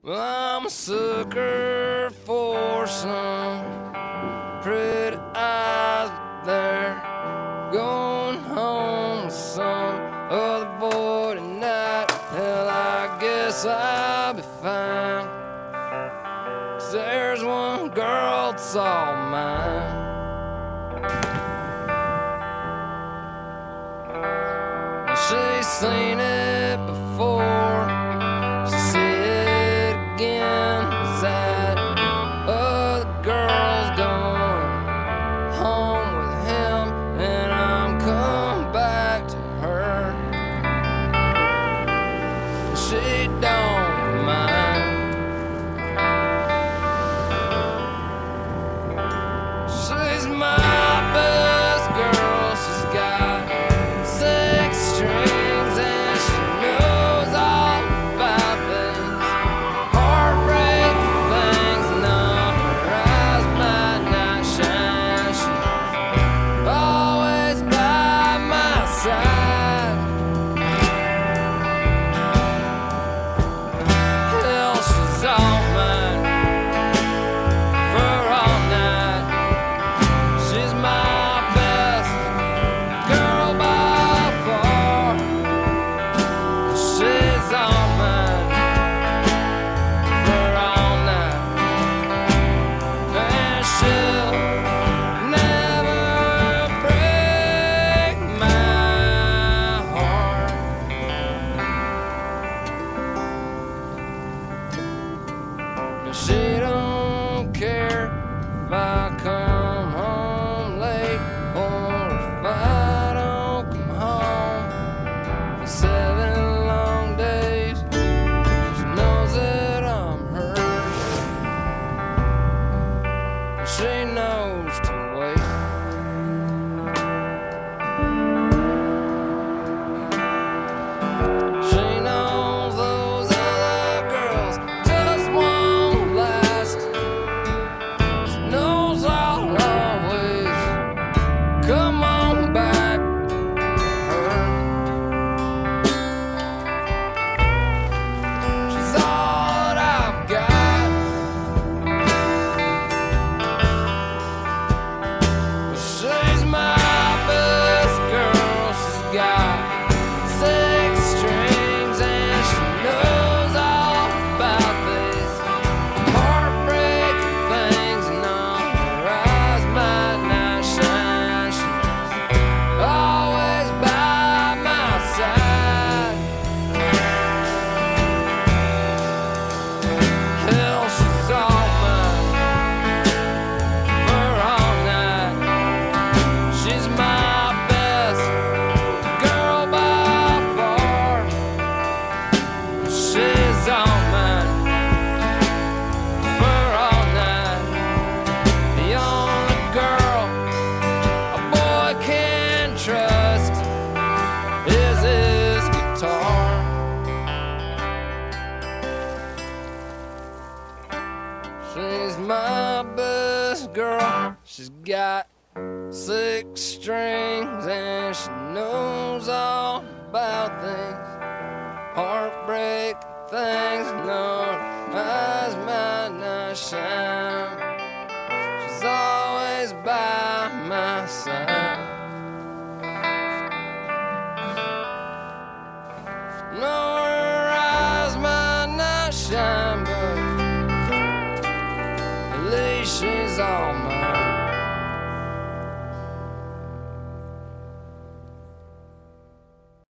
Well, I'm a sucker for some pretty eyes, but they're going home with some other boy tonight. Hell, I guess I'll be fine, 'cause there's one girl that's all mine. She's seen it before, she'll see it again. Is that other girl's going home with him, and I'm coming back to her. She don't mind. She's my best girl, she's got 6 strings and she knows all about things, heartbreak things, and on her eyes might not shine. She's always by my side. Hell, she's all mine for all night. She's my best girl by far. She's all mine for all night, and she'll never break my heart. But she don't care if I come home late or if I don't come home for 7 long days. She knows that I'm hers. She knows to wait. She knows those other girls just won't last. She knows I'll always come on back to her. She's all that I've got. She's my best girl. She's got 6 strings and she knows all about these heartbreak things, and on her eyes might not shine. She's always by my side. Hell, she's all mine for all night. She's my best girl by far. She's all mine for all night. The only girl a boy can trust is his guitar. She's my best girl. She's got 6 strings and she knows all about things, heartbreak things, no eyes might not shine. She's always by my side. No, her eyes might not shine, but at least she's all mine.